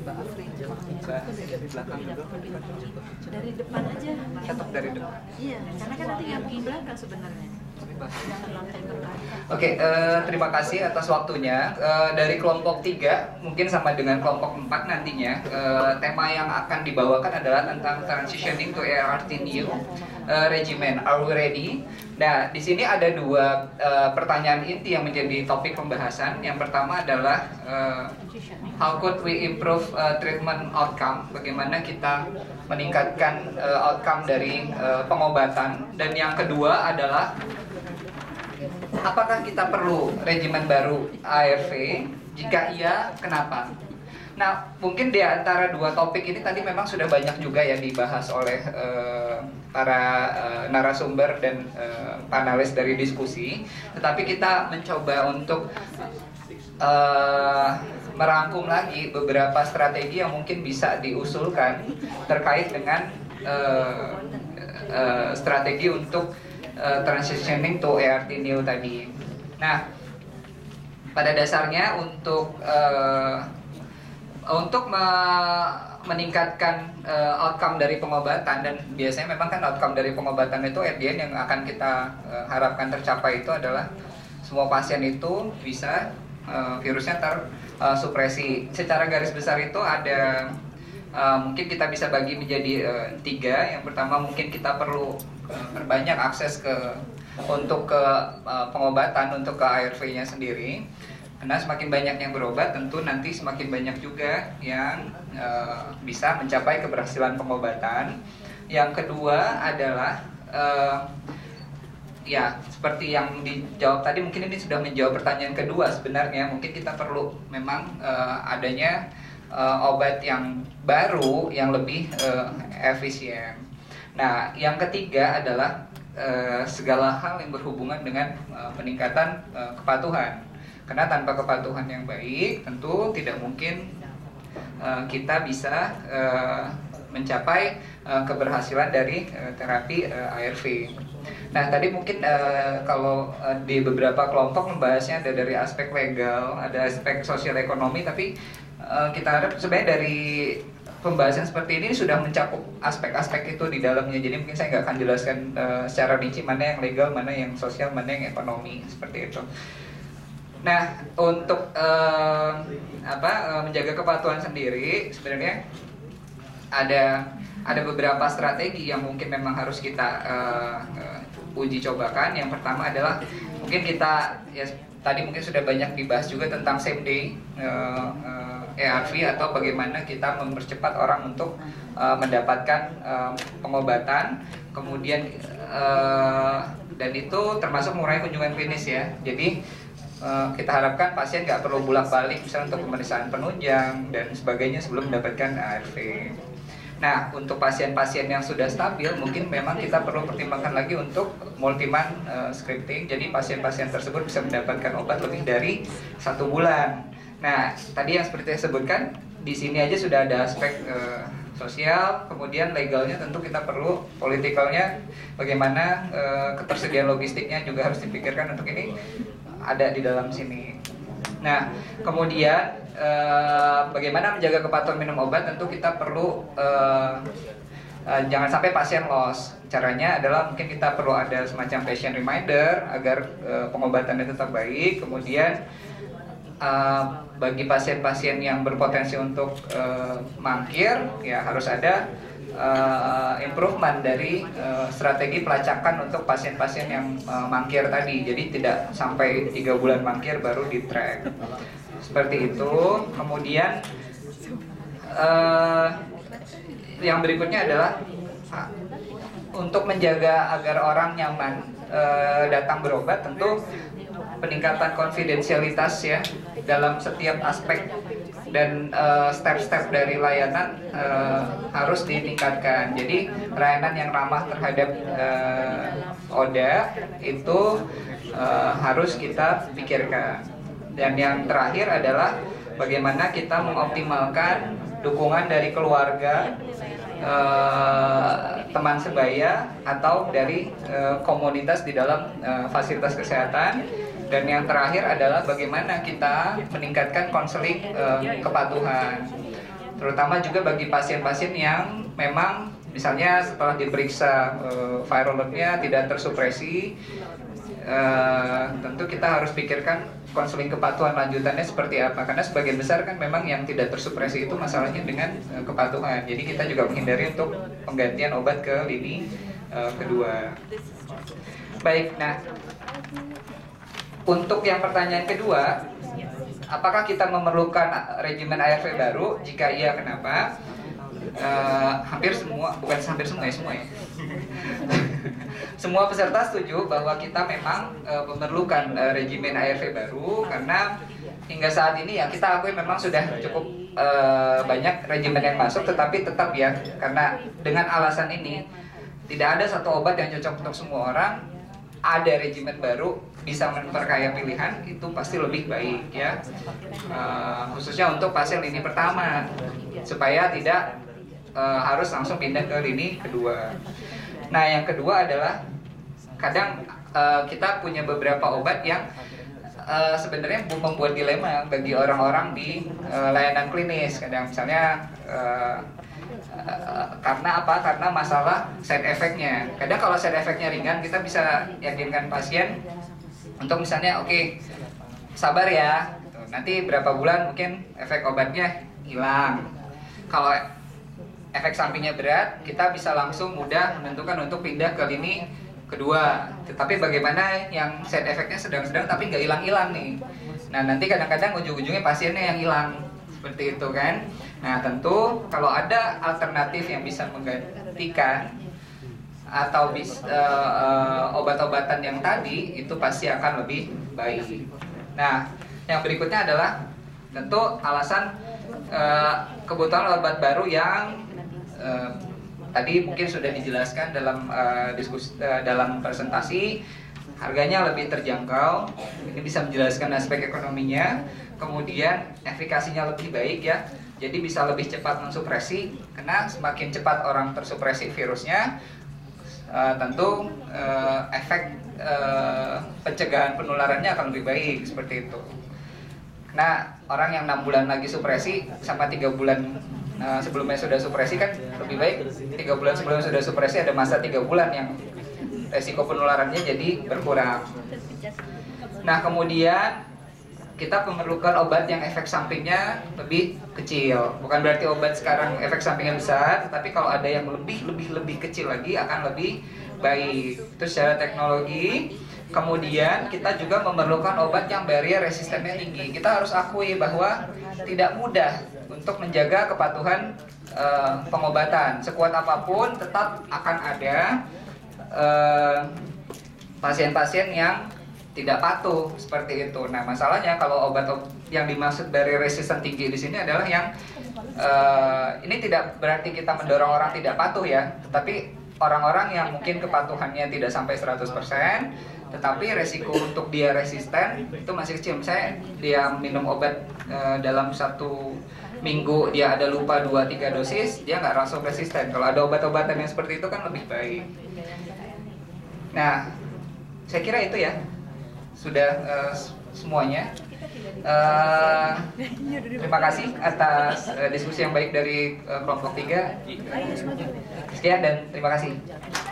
Mbak Afri. Mbak dari belakang dulu. Dari depan aja. Tetap dari depan. Iya, karena kan nanti nyambung belakang sebenarnya. Oke, terima kasih atas waktunya. Dari kelompok 3, mungkin sama dengan kelompok 4 nantinya, tema yang akan dibawakan adalah tentang transitioning to ART new regimen. Are we ready? Nah, di sini ada dua pertanyaan inti yang menjadi topik pembahasan. Yang pertama adalah how could we improve treatment outcome? Bagaimana kita meningkatkan outcome dari pengobatan? Dan yang kedua adalah apakah kita perlu regimen baru ARV? Jika iya, kenapa? Nah, mungkin di antara dua topik ini tadi memang sudah banyak juga yang dibahas oleh para narasumber dan panelis dari diskusi. Tetapi kita mencoba untuk merangkum lagi beberapa strategi yang mungkin bisa diusulkan terkait dengan strategi untuk transitioning to ART new tadi. Nah, pada dasarnya untuk meningkatkan outcome dari pengobatan, dan biasanya memang kan outcome dari pengobatan itu at the end yang akan kita harapkan tercapai itu adalah semua pasien itu bisa virusnya tersupresi. Secara garis besar itu ada mungkin kita bisa bagi menjadi 3. Yang pertama mungkin kita perlu perbanyak akses untuk pengobatan, untuk ke ARV-nya sendiri. Karena semakin banyak yang berobat, tentu nanti semakin banyak juga yang bisa mencapai keberhasilan pengobatan. Yang kedua adalah ya seperti yang dijawab tadi, mungkin ini sudah menjawab pertanyaan kedua sebenarnya. Mungkin kita perlu memang adanya obat yang baru yang lebih efisien. Nah, yang ketiga adalah segala hal yang berhubungan dengan peningkatan kepatuhan. Karena tanpa kepatuhan yang baik, tentu tidak mungkin kita bisa mencapai keberhasilan dari terapi ARV. Nah, tadi mungkin kalau di beberapa kelompok membahasnya ada dari aspek legal, ada aspek sosial ekonomi, tapi kita harap sebenarnya dari pembahasan seperti ini sudah mencakup aspek-aspek itu di dalamnya. Jadi mungkin saya nggak akan jelaskan secara rinci mana yang legal, mana yang sosial, mana yang ekonomi, seperti itu. Nah, untuk menjaga kepatuhan sendiri sebenarnya ada beberapa strategi yang mungkin memang harus kita uji cobakan. Yang pertama adalah mungkin kita tadi mungkin sudah banyak dibahas juga tentang same day ARV atau bagaimana kita mempercepat orang untuk mendapatkan pengobatan, kemudian dan itu termasuk mengurangi kunjungan klinis ya. Jadi kita harapkan pasien nggak perlu bolak-balik misalnya untuk pemeriksaan penunjang dan sebagainya sebelum mendapatkan ARV. Nah, untuk pasien-pasien yang sudah stabil mungkin memang kita perlu pertimbangkan lagi untuk multi-month scripting. Jadi pasien-pasien tersebut bisa mendapatkan obat lebih dari 1 bulan. Nah, tadi yang seperti saya sebutkan di sini aja sudah ada aspek sosial, kemudian legalnya tentu kita perlu, politikalnya bagaimana ketersediaan logistiknya juga harus dipikirkan untuk ini ada di dalam sini. Nah, kemudian bagaimana menjaga kepatuhan minum obat, tentu kita perlu jangan sampai pasien loss. Caranya adalah mungkin kita perlu ada semacam patient reminder agar pengobatannya tetap baik. Kemudian bagi pasien-pasien yang berpotensi untuk mangkir, ya harus ada improvement dari strategi pelacakan untuk pasien-pasien yang mangkir tadi. Jadi tidak sampai 3 bulan mangkir baru di track. Seperti itu. Kemudian yang berikutnya adalah untuk menjaga agar orang nyaman datang berobat, tentu peningkatan konfidensialitas ya dalam setiap aspek dan step-step dari layanan harus ditingkatkan. Jadi layanan yang ramah terhadap ODA itu harus kita pikirkan. Dan yang terakhir adalah bagaimana kita mengoptimalkan dukungan dari keluarga, teman sebaya atau dari komunitas di dalam fasilitas kesehatan. Dan yang terakhir adalah bagaimana kita meningkatkan konseling kepatuhan. terutama juga bagi pasien-pasien yang memang misalnya setelah diperiksa viral load-nya tidak tersupresi, tentu kita harus pikirkan konseling kepatuhan lanjutannya seperti apa, karena sebagian besar kan memang yang tidak tersupresi itu masalahnya dengan kepatuhan. Jadi kita juga menghindari untuk penggantian obat ke lini kedua. Baik, nah untuk yang pertanyaan kedua, apakah kita memerlukan regimen ARV baru? Jika iya, kenapa? Hampir semua, bukan hampir semua ya, semua ya. Semua peserta setuju bahwa kita memang memerlukan regimen ARV baru, karena hingga saat ini ya kita akui memang sudah cukup banyak regimen yang masuk, tetapi tetap ya, karena dengan alasan ini tidak ada satu obat yang cocok untuk semua orang. Ada regimen baru bisa memperkaya pilihan, itu pasti lebih baik ya, khususnya untuk pasien lini pertama, supaya tidak harus langsung pindah ke lini kedua. Nah, yang kedua adalah kadang kita punya beberapa obat yang sebenarnya membuat dilema bagi orang-orang di layanan klinis. Kadang misalnya karena apa? Karena masalah side effect-nya. Kadang kalau side effect-nya ringan, kita bisa yakinkan pasien untuk misalnya, oke, sabar ya, nanti berapa bulan mungkin efek obatnya hilang. Kalau efek sampingnya berat, kita bisa langsung mudah menentukan untuk pindah ke lini kedua. Tetapi bagaimana yang side effect-nya sedang-sedang tapi nggak hilang-hilang nih? Nah, nanti kadang-kadang ujung-ujungnya pasiennya yang hilang, seperti itu kan. Nah, tentu kalau ada alternatif yang bisa menggantikan atau obat-obatan yang tadi, itu pasti akan lebih baik. Nah, yang berikutnya adalah tentu alasan kebutuhan obat baru yang tadi mungkin sudah dijelaskan dalam diskusi dalam presentasi. Harganya lebih terjangkau, ini bisa menjelaskan aspek ekonominya, kemudian efikasinya lebih baik ya, jadi bisa lebih cepat mensupresi, karena semakin cepat orang tersupresi virusnya, tentu efek pencegahan penularannya akan lebih baik, seperti itu. Nah, orang yang 6 bulan lagi supresi sama 3 bulan sebelumnya sudah supresi kan lebih baik. 3 bulan sebelumnya sudah supresi, ada masa 3 bulan yang resiko penularannya jadi berkurang. Nah, kemudian kita memerlukan obat yang efek sampingnya lebih kecil. Bukan berarti obat sekarang efek sampingnya besar, tetapi kalau ada yang lebih kecil lagi akan lebih baik. Itu secara teknologi. Kemudian kita juga memerlukan obat yang barrier resistennya tinggi. Kita harus akui bahwa tidak mudah untuk menjaga kepatuhan pengobatan. Sekuat apapun tetap akan ada pasien-pasien yang tidak patuh seperti itu. Nah, masalahnya kalau obat yang dimaksud barrier resistant tinggi di sini adalah yang ini tidak berarti kita mendorong orang tidak patuh ya, tetapi orang-orang yang mungkin kepatuhannya tidak sampai 100%, tetapi resiko untuk dia resisten itu masih kecil. Misalnya dia minum obat dalam 1 minggu dia ada lupa 2-3 dosis, dia nggak langsung resisten. Kalau ada obat-obatan yang seperti itu kan lebih baik. Nah, saya kira itu ya sudah semuanya. Terima kasih atas diskusi yang baik dari kelompok 3. Sekian dan terima kasih.